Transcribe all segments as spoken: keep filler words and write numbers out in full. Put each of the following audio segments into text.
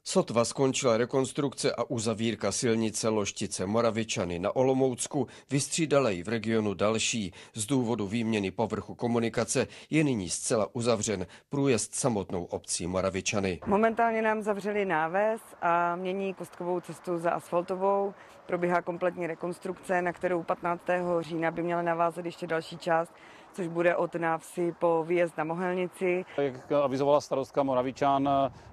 Sotva skončila rekonstrukce a uzavírka silnice Loštice Moravičany na Olomoucku, vystřídala ji v regionu další. Z důvodu výměny povrchu komunikace je nyní zcela uzavřen průjezd samotnou obcí Moravičany. Momentálně nám zavřeli náves a mění kostkovou cestu za asfaltovou. Probíhá kompletní rekonstrukce, na kterou patnáctého října by měla navázat ještě další část, což bude od návsi po výjezd na Mohelnici. Jak avizovala starostka Moravičan,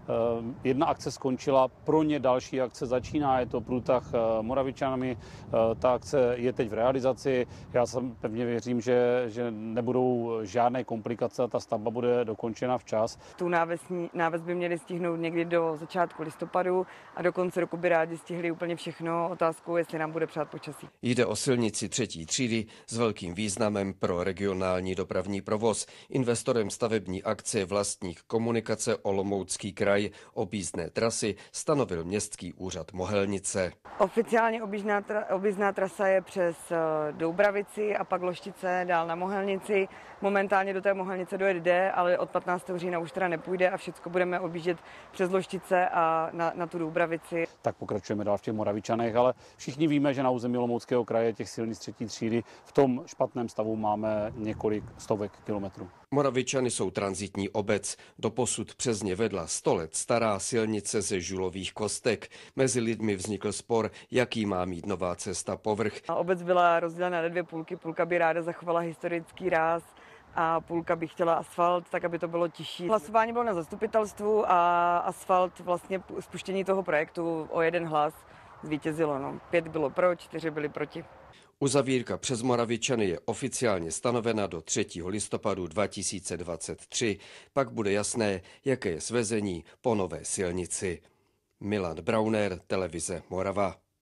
jedna akce skončila, pro ně další akce začíná, je to průtah Moravičanami, ta akce je teď v realizaci. Já jsem pevně věřím, že, že nebudou žádné komplikace a ta stavba bude dokončena včas. Tu návesní, náves by měli stihnout někdy do začátku listopadu a do konce roku by rádi stihli úplně všechno. Otázkou, jestli nám bude přát počasí. Jde o silnici třetí třídy s velkým významem pro regionální dopravní provoz. Investorem stavební akce Vlastník komunikace Olomoucký kraj. Objízdné trasy stanovil Městský úřad Mohelnice. Oficiálně objízdná, tra, objízdná trasa je přes Doubravici a pak Loštice dál na Mohelnici. Momentálně do té Mohelnice dojet jde, ale od patnáctého října už teda nepůjde a všechno budeme objíždět přes Loštice a na, na tu Doubravici. Tak pokračujeme dál v těch Moravičanech, ale všichni víme, že na území Olomouckého kraje těch silnic třetí třídy v tom špatném stavu máme několik stovek kilometrů. Moravičany jsou tranzitní obec. Doposud přes ně vedla sto let stará silnice ze žulových kostek. Mezi lidmi vznikl spor, jaký má mít nová cesta povrch. A obec byla rozdělena na dvě půlky. Půlka by ráda zachovala historický ráz a půlka by chtěla asfalt, tak aby to bylo tižší. Hlasování bylo na zastupitelstvu a asfalt, vlastně spuštění toho projektu o jeden hlas zvítězilo. No. Pět bylo pro, čtyři byli proti. Uzavírka přes Moravičany je oficiálně stanovena do třetího listopadu dva tisíce dvacet tři. Pak bude jasné, jaké je svezení po nové silnici. Milan Brauner, televize Morava.